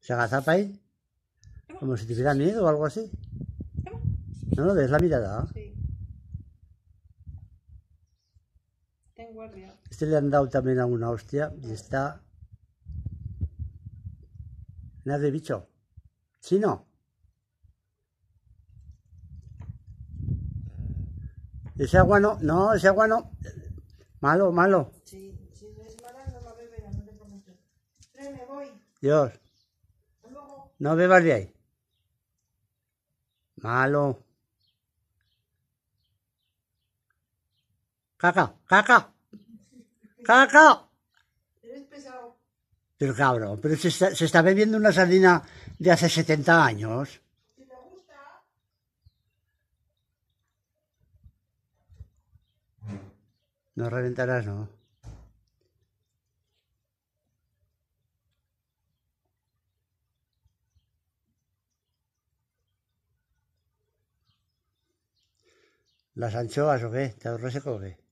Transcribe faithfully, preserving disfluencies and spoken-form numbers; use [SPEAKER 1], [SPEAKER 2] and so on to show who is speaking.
[SPEAKER 1] ¿Se agazapa ahí? Como si tuviera miedo o algo así. ¿No lo ves la mirada?
[SPEAKER 2] Sí. Ten guardia.
[SPEAKER 1] Este le han dado también a una hostia y está... Nada de bicho. Chino. Ese agua no, no, ese agua no. Malo, malo.
[SPEAKER 2] Sí, si no es mala no la beberás, no te prometo. Pero me voy.
[SPEAKER 1] Dios,
[SPEAKER 2] Hasta luego.
[SPEAKER 1] no bebas de ahí. Malo. Caca, caca. Caca.
[SPEAKER 2] Eres pesado.
[SPEAKER 1] Pero cabrón, pero se está, se está bebiendo una sardina de hace setenta años.
[SPEAKER 2] Si te gusta.
[SPEAKER 1] No reventarás, no. ¿Las anchoas o qué? ¿Te ahorras o qué?